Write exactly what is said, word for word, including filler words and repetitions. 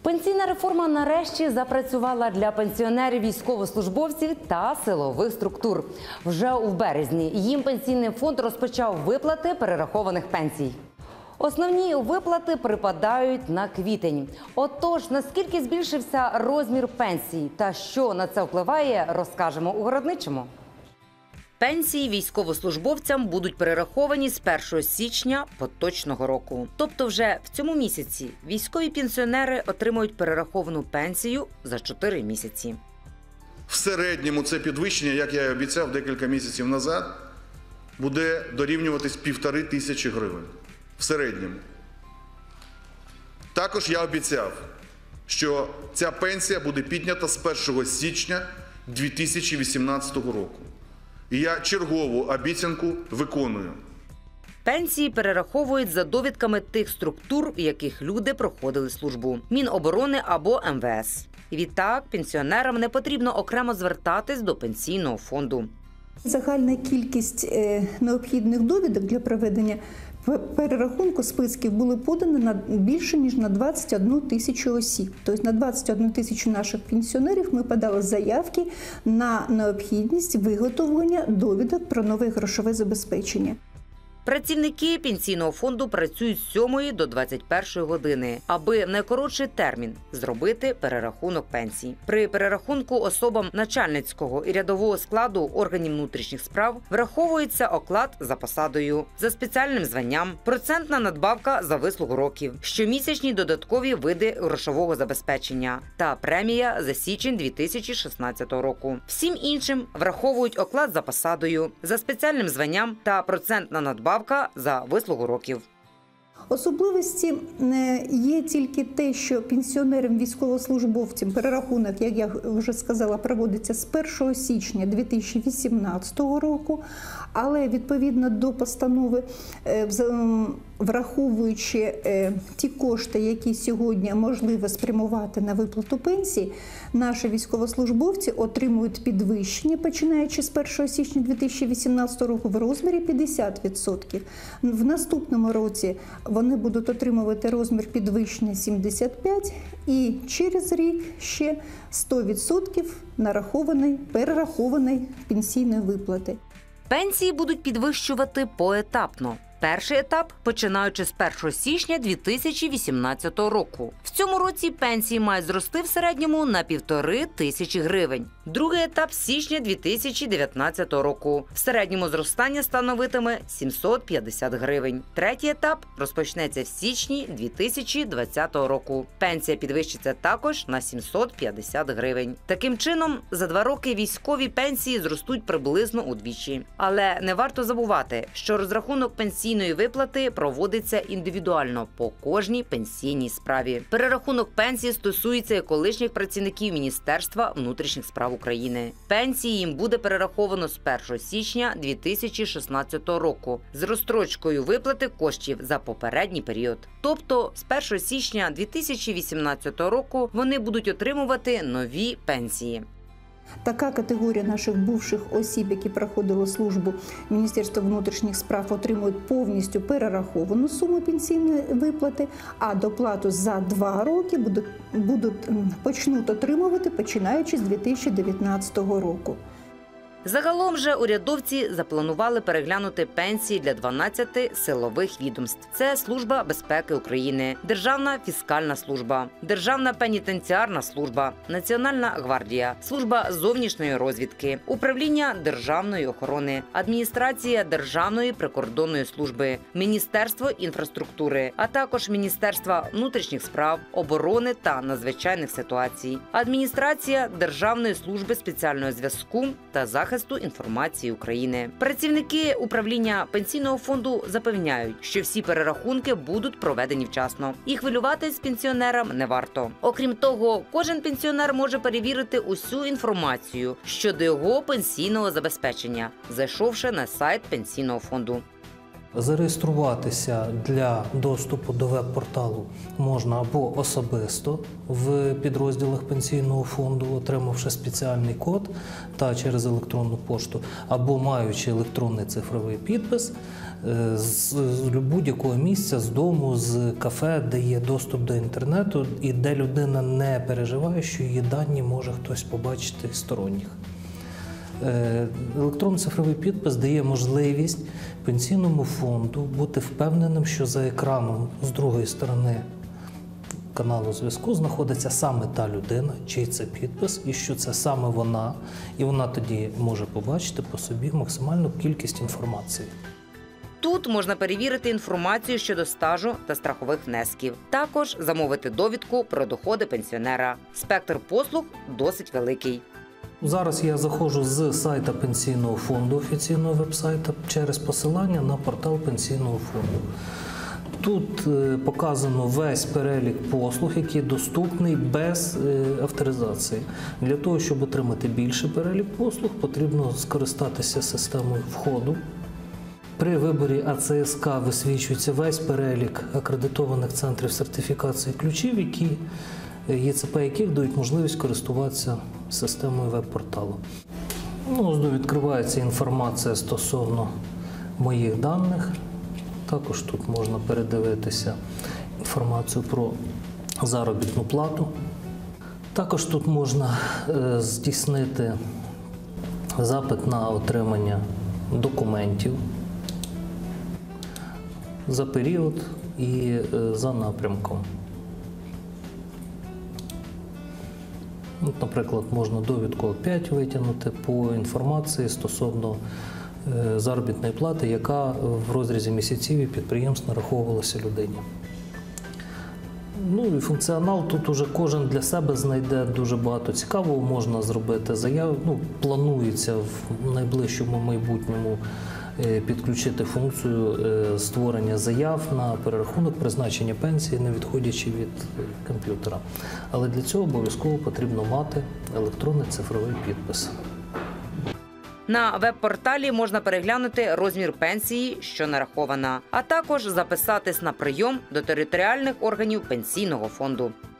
Пенсійна реформа нарешті запрацювала для пенсіонерів, військовослужбовців та силових структур. Вже у березні їм Пенсійний фонд розпочав виплати перерахованих пенсій. Основні виплати припадають на квітень. Отож, наскільки збільшився розмір пенсій та що на це впливає, розкажемо у Городничому. Пенсії військовослужбовцям будуть перераховані з першого січня поточного року. Тобто вже в цьому місяці військові пенсіонери отримують перераховану пенсію за чотири місяці. В середньому це підвищення, як я і обіцяв декілька місяців назад, буде дорівнюватись півтори тисячі гривень. В середньому. Також я обіцяв, що ця пенсія буде піднята з першого січня дві тисячі вісімнадцятого року. І я чергову обіцянку виконую. Пенсії перераховують за довідками тих структур, в яких люди проходили службу – Міноборони або ем ве ес. Відтак, пенсіонерам не потрібно окремо звертатись до Пенсійного фонду. Загальна кількість необхідних довідок для проведення перерахунку списків були подані на більше, ніж на двадцять одну тисячу осіб. Тобто на двадцять одну тисячу наших пенсіонерів ми подали заявки на необхідність виготовлення довідок про нове грошове забезпечення. Працівники Пенсійного фонду працюють з сьомої до двадцять першої години, аби в найкоротший термін зробити перерахунок пенсій. При перерахунку особам начальницького і рядового складу органів внутрішніх справ враховується оклад за посадою, за спеціальним званням, процентна надбавка за вислугу років, щомісячні додаткові види грошового забезпечення та премія за січень дві тисячі шістнадцятого року. Всім іншим враховують оклад за посадою, за спеціальним званням та процентна надбавка за вислугу років. Особливості є тільки те, що пенсіонерам, військовослужбовцям перерахунок, як я вже сказала, проводиться з першого січня дві тисячі вісімнадцятого року, але відповідно до постанови, враховуючи ті кошти, які сьогодні можливо спрямувати на виплату пенсій, наші військовослужбовці отримують підвищення, починаючи з першого січня дві тисячі вісімнадцятого року в розмірі п'ятдесят відсотків. В наступному році вони будуть отримувати розмір підвищення сімдесят п'ять відсотків і через рік ще сто відсотків нарахованої, перерахованої пенсійної виплати. Пенсії будуть підвищувати поетапно. Перший етап – починаючи з першого січня дві тисячі вісімнадцятого року. В цьому році пенсії мають зрости в середньому на півтори тисячі гривень. Другий етап – з січня дві тисячі дев'ятнадцятого року. В середньому зростання становитиме сімсот п'ятдесят гривень. Третій етап розпочнеться в січні дві тисячі двадцятого року. Пенсія підвищиться також на сімсот п'ятдесят гривень. Таким чином, за два роки військові пенсії зростуть приблизно удвічі. Але не варто забувати, що розрахунок пенсійної виплати проводиться індивідуально по кожній пенсійній справі. Перерахунок пенсії стосується і колишніх працівників Міністерства внутрішніх справ України. Пенсії їм буде перераховано з першого січня дві тисячі шістнадцятого року з розстрочкою виплати коштів за попередній період. Тобто з першого січня дві тисячі вісімнадцятого року вони будуть отримувати нові пенсії. Така категорія наших бувших осіб, які проходили службу Міністерства внутрішніх справ, отримують повністю перераховану суму пенсійної виплати, а доплату за два роки будуть, будуть, почнуть отримувати, починаючи з дві тисячі дев'ятнадцятого року. Загалом же урядовці запланували переглянути пенсії для дванадцяти силових відомств. Це Служба безпеки України, Державна фіскальна служба, Державна пенітенціарна служба, Національна гвардія, Служба зовнішньої розвідки, Управління державної охорони, Адміністрація Державної прикордонної служби, Міністерство інфраструктури, а також Міністерства внутрішніх справ, оборони та надзвичайних ситуацій, Адміністрація Державної служби спеціального зв'язку та захисту інформації України. Працівники управління Пенсійного фонду запевняють, що всі перерахунки будуть проведені вчасно. І хвилюватись пенсіонерам не варто. Окрім того, кожен пенсіонер може перевірити усю інформацію щодо його пенсійного забезпечення, зайшовши на сайт Пенсійного фонду. Зареєструватися для доступу до веб-порталу можна або особисто в підрозділах пенсійного фонду, отримавши спеціальний код та через електронну пошту, або маючи електронний цифровий підпис з будь-якого місця, з дому, з кафе, де є доступ до інтернету і де людина не переживає, що її дані може хтось побачити сторонніх. Електронний цифровий підпис дає можливість пенсійному фонду бути впевненим, що за екраном з другої сторони каналу зв'язку знаходиться саме та людина, чий це підпис, і що це саме вона, і вона тоді може побачити по собі максимальну кількість інформації. Тут можна перевірити інформацію щодо стажу та страхових внесків. Також замовити довідку про доходи пенсіонера. Спектр послуг досить великий. Зараз я заходжу з сайта Пенсійного фонду, офіційного веб-сайта, через посилання на портал Пенсійного фонду. Тут показано весь перелік послуг, який доступний без авторизації. Для того, щоб отримати більший перелік послуг, потрібно скористатися системою входу. При виборі А Це Ес Ка висвічується весь перелік акредитованих центрів сертифікації ключів, які Є Це Пе яких дають можливість користуватися системою веб-порталу. Ну, ось відкривається інформація стосовно моїх даних. Також тут можна передивитися інформацію про заробітну плату. Також тут можна е, здійснити запит на отримання документів за період і е, за напрямком. От, наприклад, можна довідку О п'ять витягнути по інформації стосовно е, заробітної плати, яка в розрізі місяців і підприємств нараховувалася людині. Ну і функціонал тут уже кожен для себе знайде дуже багато цікавого, можна зробити заяву. Ну, планується в найближчому майбутньому підключити функцію створення заяв на перерахунок призначення пенсії, не відходячи від комп'ютера. Але для цього обов'язково потрібно мати електронний цифровий підпис. На веб-порталі можна переглянути розмір пенсії, що нарахована, а також записатись на прийом до територіальних органів пенсійного фонду.